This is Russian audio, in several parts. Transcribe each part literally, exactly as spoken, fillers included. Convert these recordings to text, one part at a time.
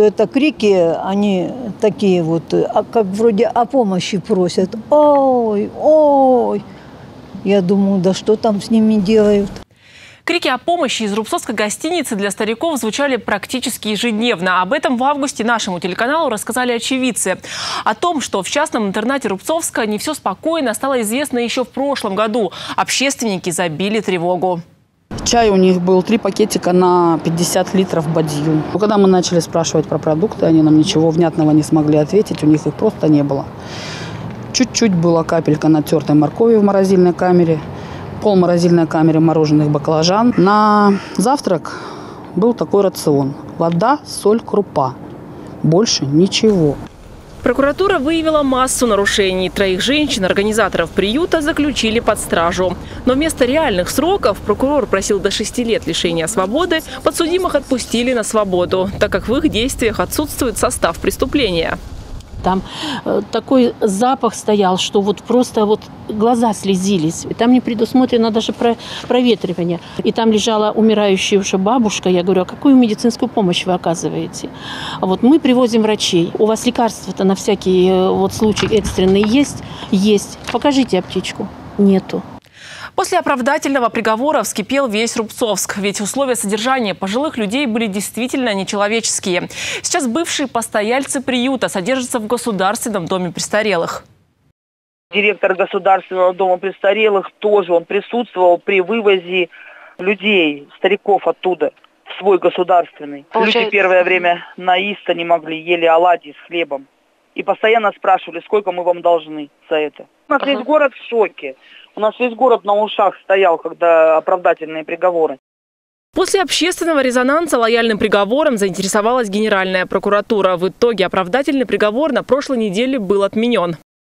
Это крики, они такие вот, как вроде о помощи просят. Ой, ой. Я думаю, да что там с ними делают? Крики о помощи из рубцовской гостиницы для стариков звучали практически ежедневно. Об этом в августе нашему телеканалу рассказали очевидцы. О том, что в частном интернате Рубцовска не все спокойно, стало известно еще в прошлом году. Общественники забили тревогу. Чай у них был три пакетика на пятьдесят литров бадью. Когда мы начали спрашивать про продукты, они нам ничего внятного не смогли ответить. У них их просто не было. Чуть-чуть была капелька натертой моркови в морозильной камере. Пол морозильной камеры мороженых баклажан. На завтрак был такой рацион. Вода, соль, крупа. Больше ничего. Прокуратура выявила массу нарушений. Троих женщин, организаторов приюта, заключили под стражу. Но вместо реальных сроков прокурор просил до шести лет лишения свободы, подсудимых отпустили на свободу, так как в их действиях отсутствует состав преступления. Там э, такой запах стоял, что вот просто вот глаза слезились. И там не предусмотрено даже про проветривание. И там лежала умирающая уже бабушка. Я говорю, а какую медицинскую помощь вы оказываете? А вот мы привозим врачей. У вас лекарства-то на всякие вот случаи экстренные есть? Есть. Покажите аптечку. Нету. После оправдательного приговора вскипел весь Рубцовск. Ведь условия содержания пожилых людей были действительно нечеловеческие. Сейчас бывшие постояльцы приюта содержатся в Государственном доме престарелых. Директор Государственного дома престарелых тоже, он присутствовал при вывозе людей, стариков оттуда, в свой государственный. Получается... Люди первое время наисться не могли, ели оладьи с хлебом. И постоянно спрашивали, сколько мы вам должны за это. У нас ага. весь город в шоке. У нас весь город на ушах стоял, когда оправдательные приговоры. После общественного резонанса лояльным приговором заинтересовалась Генеральная прокуратура. В итоге оправдательный приговор на прошлой неделе был отменен.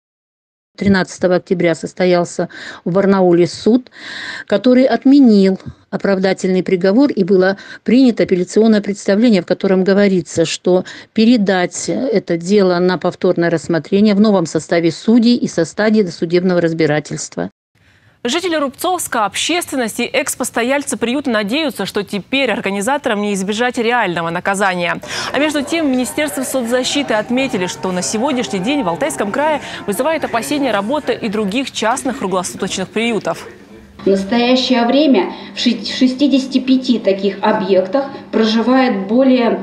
тринадцатого октября состоялся в Барнауле суд, который отменил оправдательный приговор, и было принято апелляционное представление, в котором говорится, что передать это дело на повторное рассмотрение в новом составе судей и со стадии досудебного разбирательства. Жители Рубцовска, общественность и экс-постояльцы приюта надеются, что теперь организаторам не избежать реального наказания. А между тем в Министерстве соцзащиты отметили, что на сегодняшний день в Алтайском крае вызывает опасения работа и других частных круглосуточных приютов. В настоящее время в шестидесяти пяти таких объектах проживает более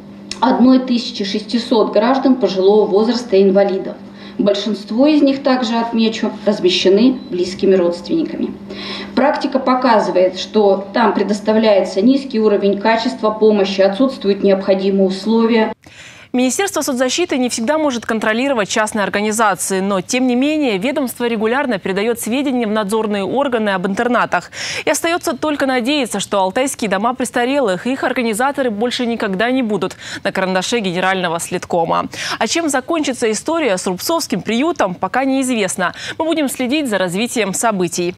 тысячи шестисот граждан пожилого возраста и инвалидов. Большинство из них, также отмечу, размещены близкими родственниками. Практика показывает, что там предоставляется низкий уровень качества помощи, отсутствуют необходимые условия. Министерство соцзащиты не всегда может контролировать частные организации, но, тем не менее, ведомство регулярно передает сведения в надзорные органы об интернатах. И остается только надеяться, что алтайские дома престарелых и их организаторы больше никогда не будут на карандаше генерального следкома. А чем закончится история с Рубцовским приютом, пока неизвестно. Мы будем следить за развитием событий.